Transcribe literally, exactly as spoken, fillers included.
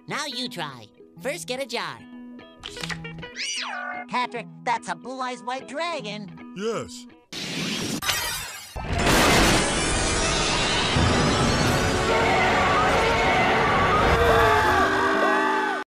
Now you try. First, get a jar. Patrick, that's a blue-eyes white dragon. Yes,